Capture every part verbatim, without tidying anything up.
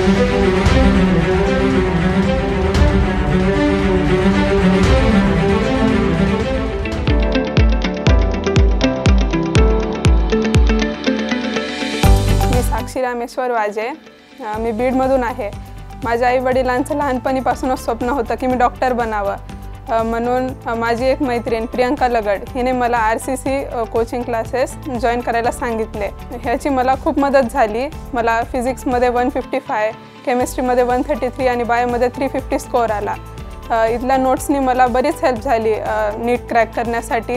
साक्षी रामेश्वर वाजे, मी बीडमधून आहे। माझ्या आई वडिलांचं लहानपणीपासूनच स्वप्न होतं की मी डॉक्टर बनावं, म्हणून माझी एक मैत्रीण प्रियंका लगड हिने मला R C C coaching classes join करायला सांगितले। ह्याची मला खूप मदत झाली। मला फिजिक्समध्ये वन फिफ्टी फाय, केमिस्ट्रीमध्ये वन थर्टी थ्री आणि बायोमध्ये थ्री फिफ्टी स्कोअर आला। इथल्या नोट्सनी मला बरीच हेल्प झाली नीट क्रॅक करण्यासाठी।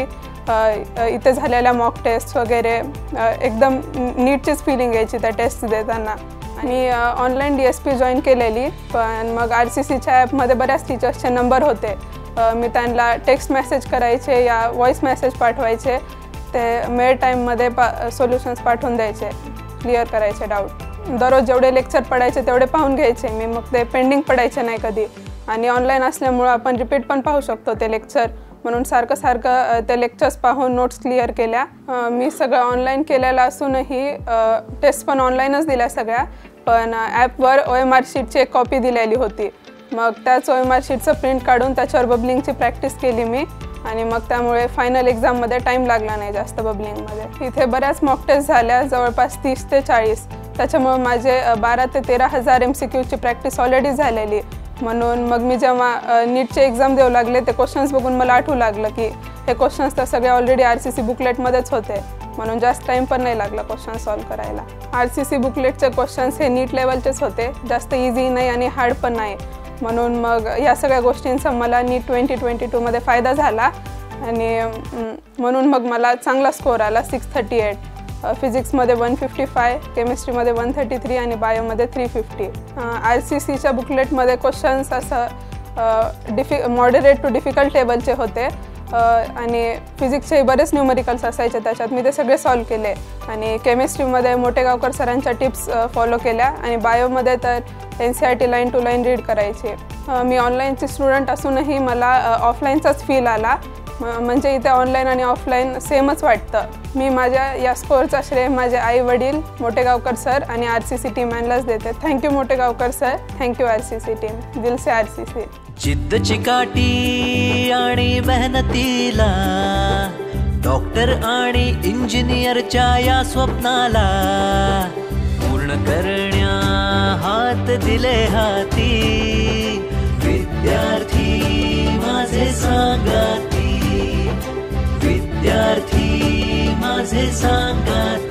इथे झालेल्या मॉक टेस्ट वगैरे एकदम नीटचीच फीलिंग यायची त्या टेस्ट देताना। आणि online D S P join केलेली, पण मग आर सी सीच्या ॲपमध्ये बऱ्याच टीचर्सचे नंबर होते। मी त्यांना टेक्स्ट मेसेज करायचे या व्हॉईस मेसेज पाठवायचे, ते मेल टाईममध्ये पा सोल्युशन्स पाठवून द्यायचे, क्लिअर करायचे डाऊट। दररोज जेवढे लेक्चर पडायचे तेवढे पाहून घ्यायचे मी, मग ते पेंडिंग पडायचे नाही कधी। आणि ऑनलाईन असल्यामुळं आपण रिपीट पण पाहू शकतो ते लेक्चर, म्हणून सारखं सारखं ते लेक्चर्स पाहून नोट्स क्लिअर केल्या। मी सगळं ऑनलाईन केलेलं असूनही टेस्ट पण ऑनलाईनच दिल्या सगळ्या, पण ॲपवर ओ एम आर शीटची एक कॉपी दिलेली होती। मग त्याच ओ एम आर शीटचं प्रिंट काढून त्याच्यावर बबलिंगची प्रॅक्टिस केली मी, आणि मग त्यामुळे फायनल एक्झाममध्ये टाईम लागला नाही जास्त बबलिंगमध्ये। इथे बऱ्याच मॉक टेस्ट झाल्या, जवळपास तीस ते चाळीस, त्याच्यामुळे माझे बारा ते तेरा हजार एम सी क्यूची प्रॅक्टिस ऑलरेडी झालेली। म्हणून मग मी जेव्हा नीटचे एक्झाम देऊ लागले ते क्वेश्चन्स बघून मला आठवू लागलं की हे क्वेश्चन्स तर सगळे ऑलरेडी आर सी सी बुकलेटमध्येच होते, म्हणून जास्त टाईम पण नाही लागला क्वेश्चन सॉल्व करायला। आर सी सी बुकलेटचे क्वेश्चन्स हे नीट लेवलचेच होते, जास्त इझी नाही आणि हार्ड पण नाही, म्हणून मग या सगळ्या गोष्टींचा मला नीट ट्वेंटी ट्वेंटी टूमध्ये फायदा झाला। आणि म्हणून मग मला चांगला स्कोअर आला, सिक्स थर्टी एट। फिजिक्समध्ये वन फिफ्टी फाय, केमिस्ट्रीमध्ये वन थर्टी थ्री आणि बायोमध्ये थ्री फिफ्टी। आर सी सीच्या बुकलेटमध्ये क्वेश्चन्स असं डिफि मॉडरेट टू डिफिकल्ट लेवलचे होते, आणि फिजिक्सचे बरेच न्यूमरिकल्स असायचे त्याच्यात, मी ते सगळे सॉल्व केले। आणि केमिस्ट्रीमध्ये मोटेगावकर सरांच्या टिप्स फॉलो केल्या, आणि बायोमध्ये तर N C R T line to line read करायची। मी ऑनलाईनची स्टुडंट असूनही मला ऑफलाईनचाच फील आला, म्हणजे इथे ऑनलाईन आणि ऑफलाईन सेमच वाटतं। मी माझ्या या स्कोअरचा श्रेय माझे आई वडील, मोटेगावकर सर आणि आर सी सी टीम यांनाच देते। Thank you Motegaonkar sir, thank you R C C team, दिल से आर सी सी। जिद्द चिकाटी आणि मेहनतीला, डॉक्टर आणि इंजिनियरच्या या स्वप्नाला पूर्ण करण्या हात दिले हाती। विद्यार्थी माझे सांगाती, विद्यार्थी माझे सांगाती।